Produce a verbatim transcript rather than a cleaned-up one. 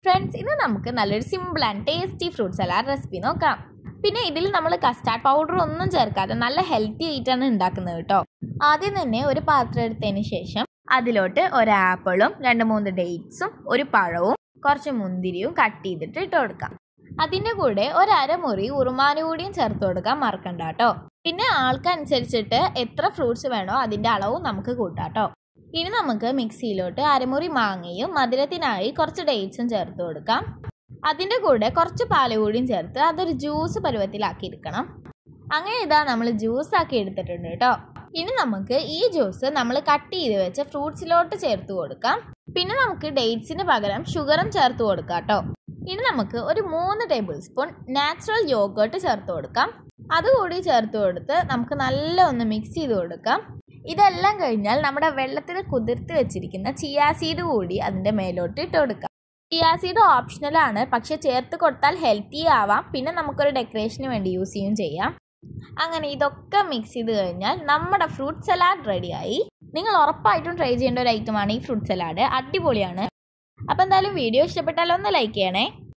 Friends, ഇന്ന് നമുക്ക് നല്ലൊരു simple and tasty fruit salad recipe നോക്കാം. പിന്നെ ഇതിൽ നമ്മൾ കസ്റ്റാർഡ് പൗഡർ ഒന്നും ചേർക്കാതെ നല്ല ഹെൽത്തി ആയിട്ടാണ് ഉണ്ടാക്കുന്നത് കേട്ടോ. ആദ്യം തന്നെ ഒരു പാത്രം എടുത്തതിന് ശേഷം അതിലോട്ട് ഒരു ആപ്പിളും രണ്ട് മൂന്ന് ഡേറ്റ്സും ഒരു പഴവും കുറച്ച് മുന്തിരിയും കട്ട് ചെയ്തിട്ട് ഇട്ട് കൊടുക്കാം. അതിൻ്റെ കൂടെ ഒരമുറി ഉറുമാന് കൂടിയും ചേർത്ത് കൊടുക്കാൻ മറക്കണ്ട കേട്ടോ. പിന്നെ ആൾക്കനുസരിച്ചിട്ട് എത്ര ഫ്രൂട്ട്സ് വേണോ അതിൻ്റെ അളവും നമുക്ക് കൂട്ടാം കേട്ടോ. ഇനി നമുക്ക് മിക്സിയിലോട്ട് അരമുറി മാങ്ങയും മധുരത്തിനായി കുറച്ച് ഡേറ്റ്സും ചേർത്ത് കൊടുക്കാം. അതിൻ്റെ കൂടെ കുറച്ച് പാല് കൂടിയും ചേർത്ത് അതൊരു ജ്യൂസ് പരുവത്തിലാക്കി എടുക്കണം. അങ്ങനെ ഇതാ നമ്മൾ ജ്യൂസ് ആക്കി എടുത്തിട്ടുണ്ട് കേട്ടോ. ഇനി നമുക്ക് ഈ ജ്യൂസ് നമ്മൾ കട്ട് ചെയ്ത് വെച്ച ഫ്രൂട്ട്സിലോട്ട് ചേർത്ത് കൊടുക്കാം. പിന്നെ നമുക്ക് ഡേറ്റ്സിന് പകരം ഷുഗറും ചേർത്ത് കൊടുക്കാം കേട്ടോ. ഇനി നമുക്ക് ഒരു മൂന്ന് ടേബിൾ സ്പൂൺ നാച്ചുറൽ യോഗേർട്ട് ചേർത്ത് കൊടുക്കാം. അതുകൂടി ചേർത്ത് കൊടുത്ത് നമുക്ക് നല്ല ഒന്ന് മിക്സ് ചെയ്ത് കൊടുക്കാം. ഇതെല്ലാം കഴിഞ്ഞാൽ നമ്മുടെ വെള്ളത്തിൽ കുതിർത്ത് വെച്ചിരിക്കുന്ന ചിയാ സീഡ് കൂടി അതിൻ്റെ മേലോട്ട് ഇട്ട് കൊടുക്കാം. ചിയാ സീഡ് ഓപ്ഷണലാണ്, പക്ഷെ ചേർത്ത് കൊടുത്താൽ ഹെൽത്തി ആവാം. പിന്നെ നമുക്കൊരു ഡെക്കറേഷന് വേണ്ടി യൂസ് ചെയ്യും ചെയ്യാം. അങ്ങനെ ഇതൊക്കെ മിക്സ് ചെയ്ത് കഴിഞ്ഞാൽ നമ്മുടെ ഫ്രൂട്ട് സലാഡ് റെഡിയായി. നിങ്ങൾ ഉറപ്പായിട്ടും ട്രൈ ചെയ്യേണ്ട ഒരു ഐറ്റമാണ് ഈ ഫ്രൂട്ട് സലാഡ്. അടിപൊളിയാണ്. അപ്പോൾ എന്തായാലും വീഡിയോ ഇഷ്ടപ്പെട്ടാൽ ഒന്ന് ലൈക്ക് ചെയ്യണേ.